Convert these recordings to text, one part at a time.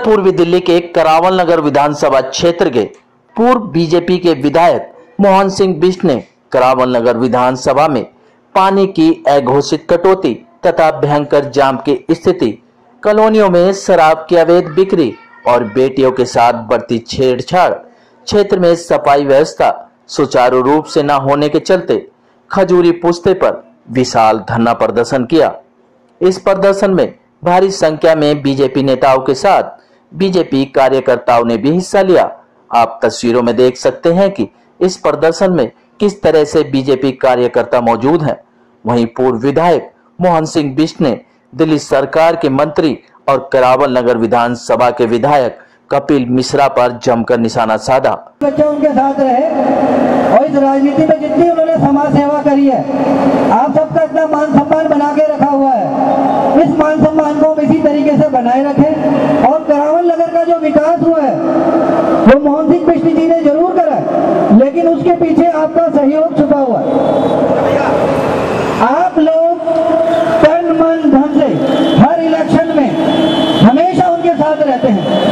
पूर्वी दिल्ली के करावल नगर विधानसभा क्षेत्र के पूर्व बीजेपी के विधायक मोहन सिंह बिष्ट ने करावल नगर विधानसभा में पानी की अघोषित कटौती तथा भयंकर जाम की स्थिति, कॉलोनियों में शराब की अवैध बिक्री और बेटियों के साथ बढ़ती छेड़छाड़, क्षेत्र में सफाई व्यवस्था सुचारू रूप से न होने के चलते खजूरी पुस्ते पर विशाल धरना प्रदर्शन किया। इस प्रदर्शन में भारी संख्या में बीजेपी नेताओं के साथ बीजेपी कार्यकर्ताओं ने भी हिस्सा लिया। आप तस्वीरों में देख सकते हैं कि इस प्रदर्शन में किस तरह से बीजेपी कार्यकर्ता मौजूद हैं। वहीं पूर्व विधायक मोहन सिंह बिष्ट ने दिल्ली सरकार के मंत्री और करावल नगर विधानसभा के विधायक कपिल मिश्रा पर जमकर निशाना साधा। बच्चे उनके साथ रहे और इस राजनीति में जितनी उन्होंने समाज सेवा करी है, आप सबका इतना मान सम्मान बना के रखा हुआ है। इस मान सम्मान को हम इसी तरीके से बनाए रखें और करावल नगर का जो विकास हुआ है वो मोहन सिंह बिष्ट जी ने जरूर करा, लेकिन उसके पीछे आपका सहयोग छुपा हुआ है। आप लोग तन मन धन से हर इलेक्शन में हमेशा उनके साथ रहते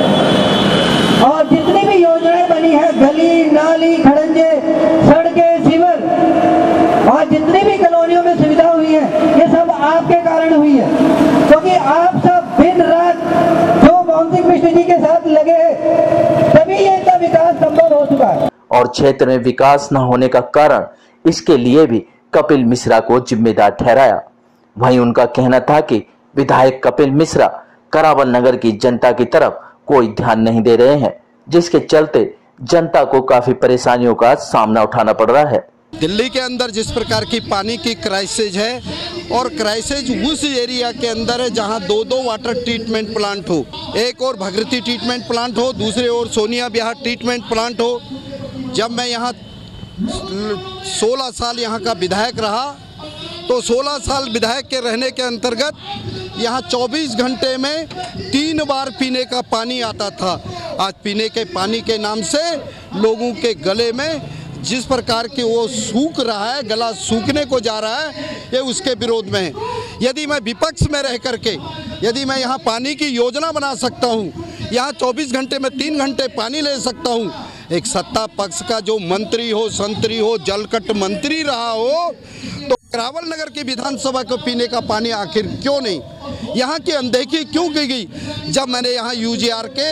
हैं और जितनी भी योजनाएं बनी है, गली नाली खड़ंजे सड़कें सीवर और जितनी भी कॉलोनियों में सुविधा हुई है, ये सब आपके कारण हुई है, क्योंकि आप सब दिन रात जो मोहन सिंह बिष्ट जी के साथ लगे हैं, तभी ये इतना विकास संभव हो चुका है। और क्षेत्र में विकास न होने का कारण इसके लिए भी कपिल मिश्रा को जिम्मेदार ठहराया। वहीं उनका कहना था कि विधायक कपिल मिश्रा करावल नगर की जनता की तरफ कोई ध्यान नहीं दे रहे हैं, जिसके चलते जनता को काफी परेशानियों का सामना उठाना पड़ रहा है। दिल्ली के अंदर जिस प्रकार की पानी की क्राइसिस है और क्राइसिस उस एरिया के अंदर है जहां दो वाटर ट्रीटमेंट प्लांट हो, एक और भगीरथी ट्रीटमेंट प्लांट हो, दूसरे और सोनिया बिहार ट्रीटमेंट प्लांट हो। जब मैं यहाँ 16 साल यहाँ का विधायक रहा तो 16 साल विधायक के रहने के अंतर्गत यहाँ 24 घंटे में 3 बार पीने का पानी आता था। आज पीने के पानी के नाम से लोगों के गले में जिस प्रकार की वो सूख रहा है, गला सूखने को जा रहा है, ये उसके विरोध में है। यदि मैं विपक्ष में रह करके यदि मैं यहाँ पानी की योजना बना सकता हूँ, यहाँ 24 घंटे में 3 घंटे पानी ले सकता हूँ, एक सत्ता पक्ष का जो मंत्री हो, संतरी हो, जलकट मंत्री रहा हो, तो करावल नगर की विधानसभा को पीने का पानी आखिर क्यों नहीं, यहाँ की अनदेखी क्यों की गई? जब मैंने यहाँ यूजीआर के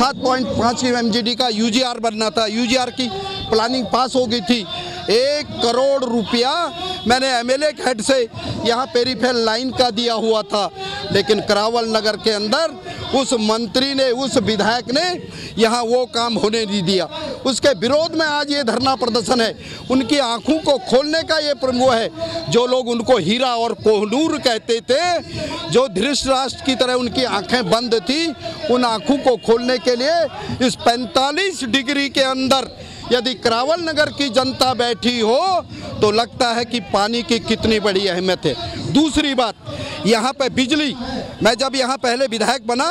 7.5 MGD का यूजीआर बनना था, यूजीआर की प्लानिंग पास हो गई थी, 1 करोड़ रुपया मैंने एमएलए के हेड से यहाँ पेरीफेर लाइन का दिया हुआ था, लेकिन करावल नगर के अंदर उस मंत्री ने, उस विधायक ने यहाँ वो काम होने नहीं दिया। उसके विरोध में आज ये धरना प्रदर्शन है। उनकी आंखों को खोलने का ये प्रमो है। जो लोग उनको हीरा और कोहनूर कहते थे, जो धृतराष्ट्र की तरह उनकी आंखें बंद थी, उन आंखों को खोलने के लिए इस 45 डिग्री के अंदर यदि करावल नगर की जनता बैठी हो तो लगता है कि पानी की कितनी बड़ी अहमियत है। दूसरी बात, यहाँ पे बिजली, मैं जब यहाँ पहले विधायक बना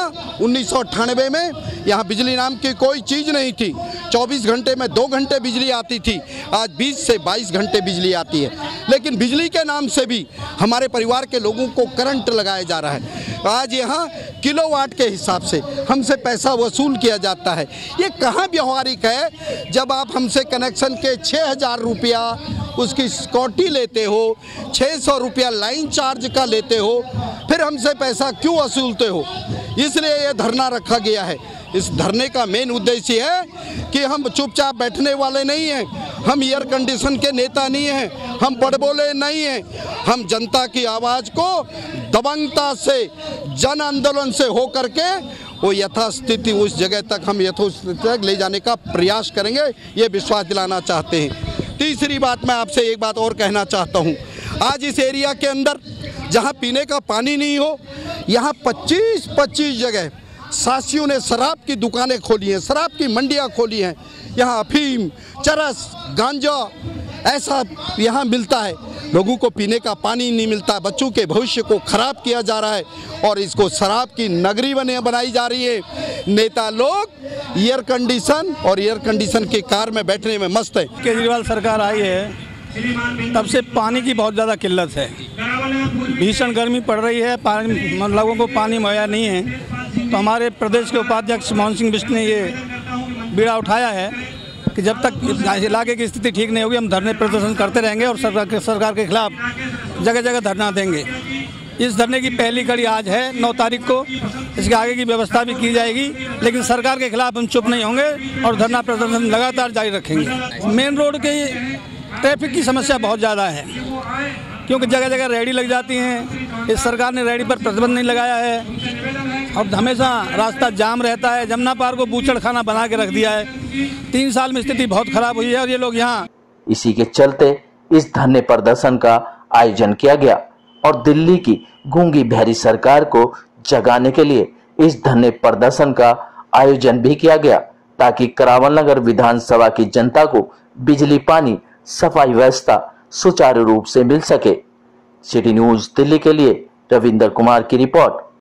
1998 में, यहाँ बिजली नाम की कोई चीज़ नहीं थी। 24 घंटे में 2 घंटे बिजली आती थी, आज 20 से 22 घंटे बिजली आती है। लेकिन बिजली के नाम से भी हमारे परिवार के लोगों को करंट लगाया जा रहा है। आज यहाँ किलोवाट के हिसाब से हमसे पैसा वसूल किया जाता है। ये कहाँ व्यवहारिक है? जब आप हमसे कनेक्शन के 6000 रुपया उसकी सिक्योरिटी लेते हो, 600 रुपया लाइन चार्ज का लेते हो, फिर हमसे पैसा क्यों वसूलते हो? इसलिए ये धरना रखा गया है। इस धरने का मेन उद्देश्य है कि हम चुपचाप बैठने वाले नहीं हैं, हम एयर कंडीशन के नेता नहीं हैं, हम बड़बोले नहीं हैं। हम जनता की आवाज़ को दबंगता से, जन आंदोलन से हो करके वो यथास्थिति उस जगह तक हम यथोस्थिति तक ले जाने का प्रयास करेंगे, ये विश्वास दिलाना चाहते हैं। तीसरी बात, मैं आपसे एक बात और कहना चाहता हूँ। आज इस एरिया के अंदर जहाँ पीने का पानी नहीं हो, यहाँ 25 जगह सासियों ने शराब की दुकानें खोली हैं, शराब की मंडियाँ खोली हैं। यहाँ अफीम, चरस, गांजा ऐसा यहाँ मिलता है। लोगों को पीने का पानी नहीं मिलता, बच्चों के भविष्य को खराब किया जा रहा है और इसको शराब की नगरी बनाई जा रही है। नेता लोग एयर कंडीशन की कार में बैठने में मस्त है। केजरीवाल सरकार आई है तब से पानी की बहुत ज़्यादा किल्लत है, भीषण गर्मी पड़ रही है, लोगों को पानी मुहैया नहीं है। तो हमारे प्रदेश के उपाध्यक्ष मोहन सिंह बिष्ट ने ये बीड़ा उठाया है कि जब तक इलाके की स्थिति ठीक नहीं होगी हम धरने प्रदर्शन करते रहेंगे और सरकार के खिलाफ जगह जगह धरना देंगे। इस धरने की पहली कड़ी आज है 9 तारीख को, इसके आगे की व्यवस्था भी की जाएगी, लेकिन सरकार के खिलाफ हम चुप नहीं होंगे और धरना प्रदर्शन लगातार जारी रखेंगे। मेन रोड के ट्रैफिक की समस्या बहुत ज़्यादा है क्योंकि जगह जगह रेहड़ी लग जाती हैं। इस सरकार ने रेहड़ी पर प्रतिबंध नहीं लगाया है और हमेशा रास्ता जाम रहता है। जमुना पार को बूचड़ खाना बना के रख दिया है। 3 साल में स्थिति बहुत खराब हुई है और ये लोग यहाँ इसी के चलते इस धरने प्रदर्शन का आयोजन किया गया और दिल्ली की गूंगी बहरी सरकार को जगाने के लिए इस धरने प्रदर्शन का आयोजन भी किया गया ताकि करावल नगर विधानसभा की जनता को बिजली, पानी, सफाई व्यवस्था सुचारू रूप से मिल सके। सिटी न्यूज दिल्ली के लिए रविंदर कुमार की रिपोर्ट।